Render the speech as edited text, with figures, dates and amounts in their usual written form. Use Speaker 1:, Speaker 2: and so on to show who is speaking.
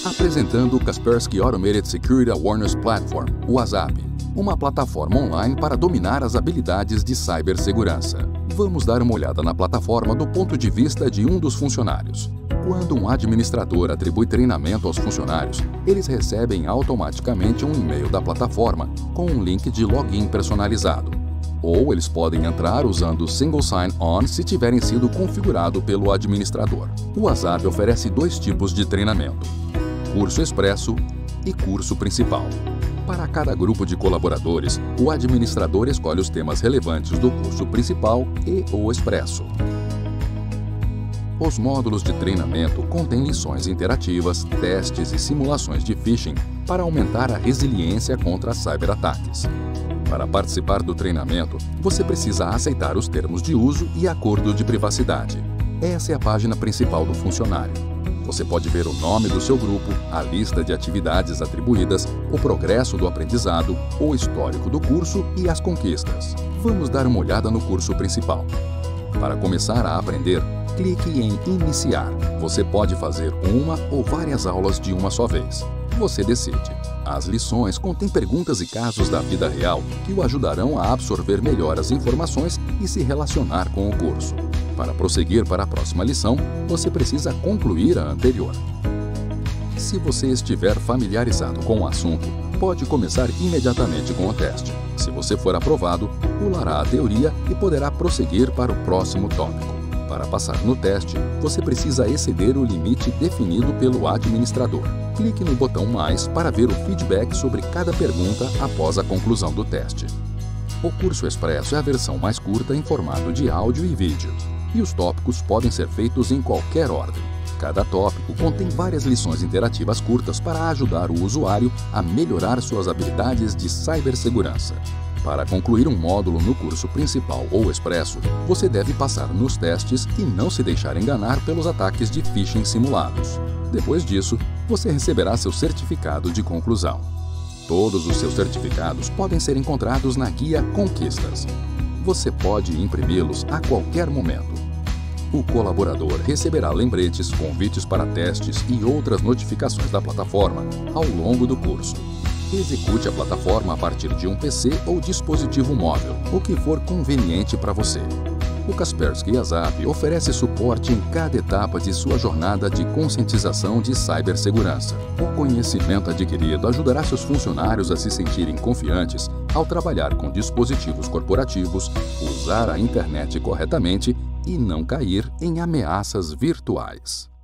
Speaker 1: Apresentando o Kaspersky Automated Security Awareness Platform, o WASAP, uma plataforma online para dominar as habilidades de cibersegurança. Vamos dar uma olhada na plataforma do ponto de vista de um dos funcionários. Quando um administrador atribui treinamento aos funcionários, eles recebem automaticamente um e-mail da plataforma com um link de login personalizado. Ou eles podem entrar usando o Single Sign-On se tiverem sido configurado pelo administrador. O WASAP oferece dois tipos de treinamento: curso expresso e curso principal. Para cada grupo de colaboradores, o administrador escolhe os temas relevantes do curso principal e o expresso. Os módulos de treinamento contêm lições interativas, testes e simulações de phishing para aumentar a resiliência contra cyberataques. Para participar do treinamento, você precisa aceitar os termos de uso e acordo de privacidade. Essa é a página principal do funcionário. Você pode ver o nome do seu grupo, a lista de atividades atribuídas, o progresso do aprendizado, o histórico do curso e as conquistas. Vamos dar uma olhada no curso principal. Para começar a aprender, clique em Iniciar. Você pode fazer uma ou várias aulas de uma só vez. Você decide. As lições contêm perguntas e casos da vida real que o ajudarão a absorver melhor as informações e se relacionar com o curso. Para prosseguir para a próxima lição, você precisa concluir a anterior. Se você estiver familiarizado com o assunto, pode começar imediatamente com o teste. Se você for aprovado, pulará a teoria e poderá prosseguir para o próximo tópico. Para passar no teste, você precisa exceder o limite definido pelo administrador. Clique no botão Mais para ver o feedback sobre cada pergunta após a conclusão do teste. O curso expresso é a versão mais curta em formato de áudio e vídeo, e os tópicos podem ser feitos em qualquer ordem. Cada tópico contém várias lições interativas curtas para ajudar o usuário a melhorar suas habilidades de cibersegurança. Para concluir um módulo no curso principal ou expresso, você deve passar nos testes e não se deixar enganar pelos ataques de phishing simulados. Depois disso, você receberá seu certificado de conclusão. Todos os seus certificados podem ser encontrados na guia Conquistas. Você pode imprimi-los a qualquer momento. O colaborador receberá lembretes, convites para testes e outras notificações da plataforma ao longo do curso. Execute a plataforma a partir de um PC ou dispositivo móvel, o que for conveniente para você. O Kaspersky WASAP oferece suporte em cada etapa de sua jornada de conscientização de cibersegurança. O conhecimento adquirido ajudará seus funcionários a se sentirem confiantes ao trabalhar com dispositivos corporativos, usar a internet corretamente e não cair em ameaças virtuais.